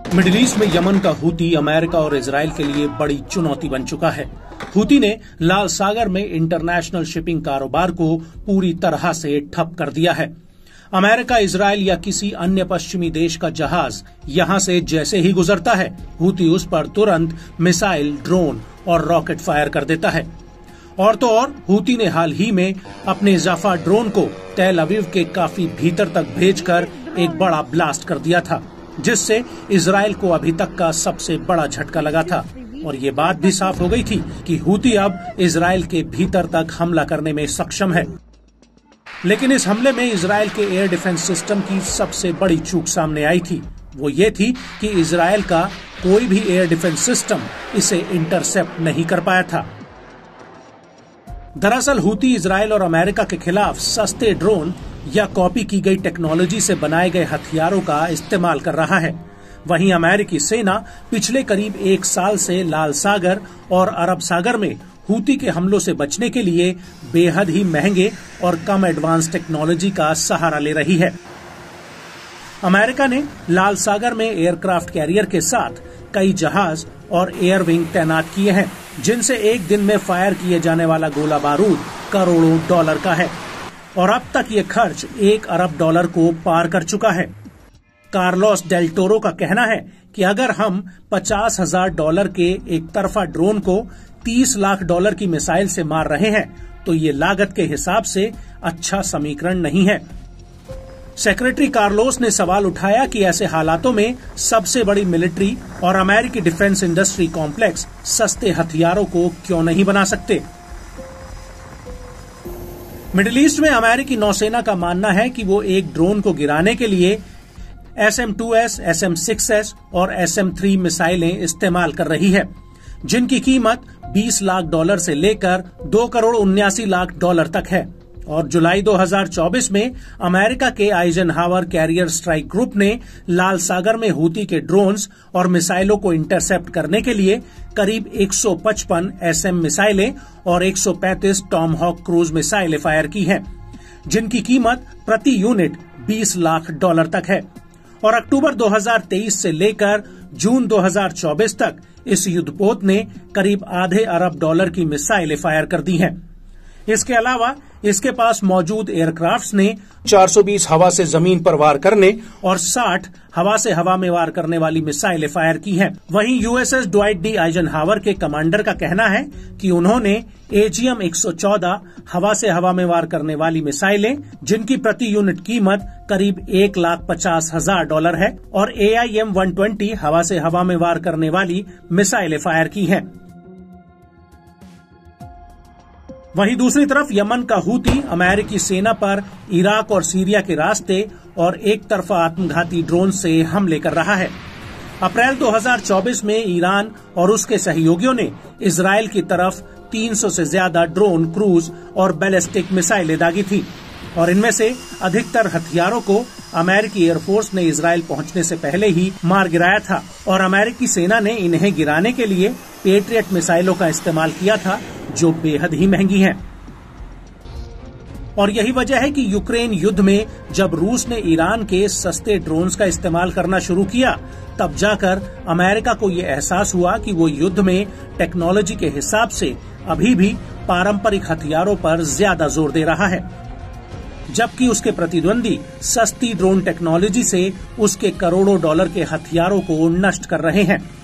Middle East में Yemen का Houthi America और इजराइल के लिए बड़ी चुनौती बन चुका है। हूती ने लाल सागर में इंटरनेशनल शिपिंग कारोबार को पूरी तरह से ठप कर दिया है। अमेरिका, इजराइल या किसी अन्य पश्चिमी देश का जहाज यहां से जैसे ही गुजरता है, हूती उस पर तुरंत मिसाइल, ड्रोन और रॉकेट फायर कर देता है। और तो और हूती ने हाल ही में अपने जाफा ड्रोन को तेल अवीव के काफी भीतर तक भेजकर एक बड़ा ब्लास्ट कर दिया था, जिससे इजराइल को अभी तक का सबसे बड़ा झटका लगा था। और ये बात भी साफ हो गई थी कि हूती अब इजराइल के भीतर तक हमला करने में सक्षम है। लेकिन इस हमले में इजराइल के एयर डिफेंस सिस्टम की सबसे बड़ी चूक सामने आई थी। वो ये थी कि इजराइल का कोई भी एयर डिफेंस सिस्टम इसे इंटरसेप्ट नहीं कर पाया था। दरअसल हूती इजराइल और अमेरिका के खिलाफ सस्ते ड्रोन या कॉपी की गई टेक्नोलॉजी से बनाए गए हथियारों का इस्तेमाल कर रहा है। वहीं अमेरिकी सेना पिछले करीब 1 साल से लाल सागर और अरब सागर में हूती के हमलों से बचने के लिए बेहद ही महंगे और कम एडवांस टेक्नोलॉजी का सहारा ले रही है। अमेरिका ने लाल सागर में एयरक्राफ्ट कैरियर के साथ कई जहाज और एयर विंग तैनात किए हैं, जिनसे एक दिन में फायर किए जाने वाला गोला बारूद करोड़ों डॉलर का है और अब तक ये खर्च $1 अरब को पार कर चुका है। कार्लोस डेल टोरो का कहना है कि अगर हम $50,000 के एक तरफा ड्रोन को $30 लाख की मिसाइल से मार रहे हैं, तो ये लागत के हिसाब से अच्छा समीकरण नहीं है। सेक्रेटरी कार्लोस ने सवाल उठाया कि ऐसे हालातों में सबसे बड़ी मिलिट्री और अमेरिकी डिफेंस इंडस्ट्री कॉम्प्लेक्स सस्ते हथियारों को क्यों नहीं बना सकते। मिडिल ईस्ट में अमेरिकी नौसेना का मानना है कि वो एक ड्रोन को गिराने के लिए SM-2S, SM-6S और SM-3 मिसाइलें इस्तेमाल कर रही है, जिनकी कीमत $20 लाख से लेकर $2,79,00,000 तक है। और जुलाई 2024 में अमेरिका के आइजनहावर कैरियर स्ट्राइक ग्रुप ने लाल सागर में हूती के ड्रोन्स और मिसाइलों को इंटरसेप्ट करने के लिए करीब 155 SM मिसाइलें और 135 टॉमहॉक क्रूज मिसाइलें फायर की हैं, जिनकी कीमत प्रति यूनिट $20 लाख तक है। और अक्टूबर 2023 से लेकर जून 2024 तक इस युद्धपोत ने करीब $0.5 अरब की मिसाइलें फायर कर दी हैं। इसके अलावा इसके पास मौजूद एयरक्राफ्ट्स ने 420 हवा से जमीन पर वार करने और 60 हवा से हवा में वार करने वाली मिसाइलें फायर की हैं। वहीं USS ड्वाइट डी आइजनहावर के कमांडर का कहना है कि उन्होंने AGM-114 हवा से हवा में वार करने वाली मिसाइलें, जिनकी प्रति यूनिट कीमत करीब $1,50,000 है, और AIM-120 हवा से हवा में वार करने वाली मिसाइलें फायर की हैं। वहीं दूसरी तरफ यमन का हूती अमेरिकी सेना पर इराक और सीरिया के रास्ते और एक तरफा आत्मघाती ड्रोन से हमले कर रहा है। अप्रैल 2024 में ईरान और उसके सहयोगियों ने इजराइल की तरफ 300 से ज्यादा ड्रोन, क्रूज और बैलिस्टिक मिसाइलें दागी थी और इनमें से अधिकतर हथियारों को अमेरिकी एयरफोर्स ने इजराइल पहुंचने से पहले ही मार गिराया था और अमेरिकी सेना ने इन्हें गिराने के लिए पेट्रियट मिसाइलों का इस्तेमाल किया था, जो बेहद ही महंगी हैं। और यही वजह है कि यूक्रेन युद्ध में जब रूस ने ईरान के सस्ते ड्रोन्स का इस्तेमाल करना शुरू किया, तब जाकर अमेरिका को ये एहसास हुआ कि वो युद्ध में टेक्नोलॉजी के हिसाब से अभी भी पारंपरिक हथियारों पर ज्यादा जोर दे रहा है, जबकि उसके प्रतिद्वंदी सस्ती ड्रोन टेक्नोलॉजी से उसके करोड़ों डॉलर के हथियारों को नष्ट कर रहे हैं।